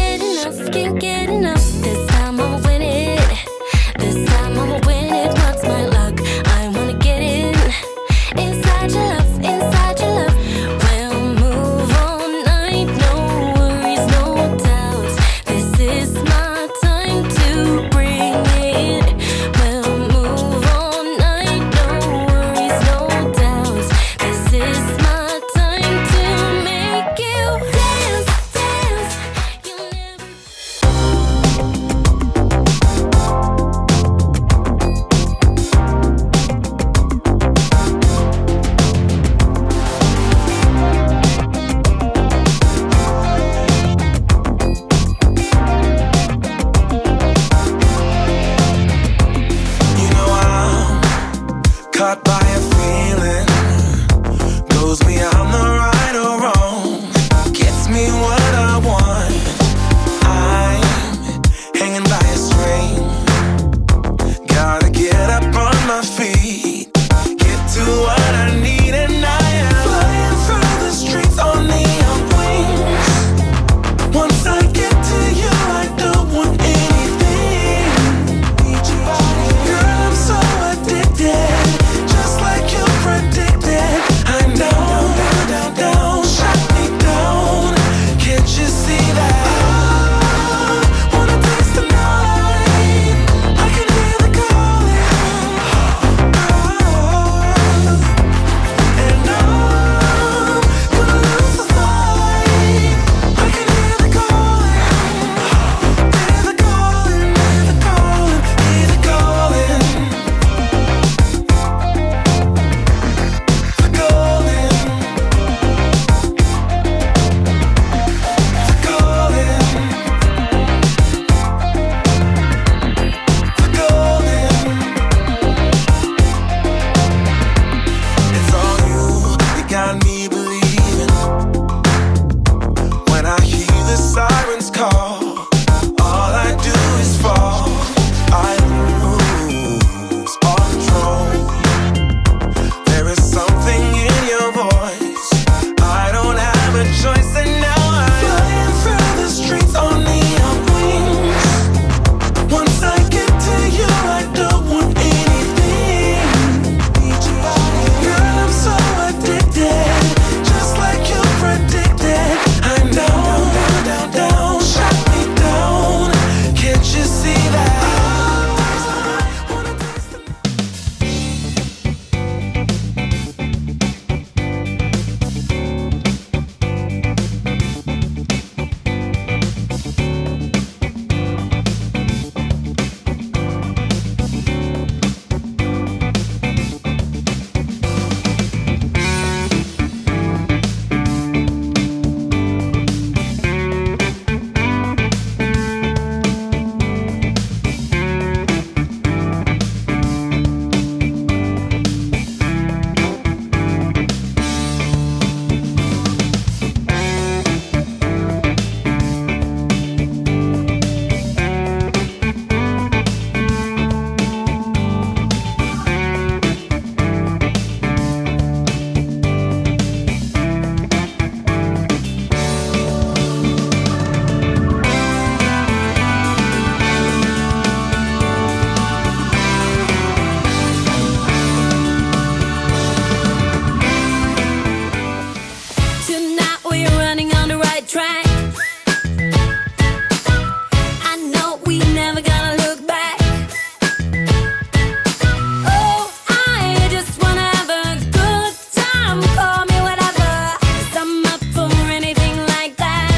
get enough, can't get enough. This time I'ma win it. This time I'ma win it. What's my luck? I wanna get in. Inside your love, inside your love. We'll move all night, no worries, no doubts. This is my time to bring it. We'll move all night, no worries, no doubts. This is my time to make you dance, dance. You'll never. You know I'm caught by a feeling, knows me I'm the right or wrong, gets me what I want. I'm hanging by a string, gotta get up on my feet, get to what I need, and I am flying through the streets on neon wings. Once I get to you, I don't want anything. Girl, I'm so addicted, just like you predicted. I know, down, down, shut me down. Can't you see that? I wanna taste the night. I can hear the calling. And I'm gonna lose the fight. I can hear the calling. Hear the calling, hear the calling, hear the calling. The calling. The calling. The calling. It's all you, you got me believing. When I hear the sirens call, all I do is fall. I lose all control. There is something in your voice, I don't have a choice, and now I'm flying through the streets on neon wings. Once I get to you, I don't want anything. Girl, I'm so addicted, just like you predicted. I know, down, down, shut me down. Can't you see that? I wanna taste the Tonight we're running on the right track. I know we never gonna look back. Oh, I just wanna have a good time. Call me whatever, 'cause I'm up for anything like that.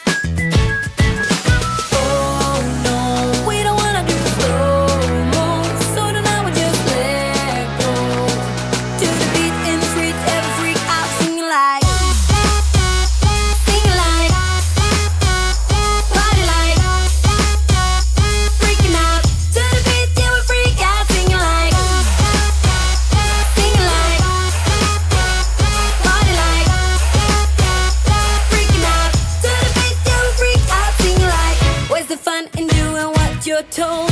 Oh no, we don't wanna do slow-mo, so tonight we just let go. To the beat in the streets, every freak out singing like. Singing like, party like, freaking out. To the beat, yeah, we freak out, singing like, party like, freaking out. To the beat, yeah, we freak out, singing like. Where's the fun in doing what you're told?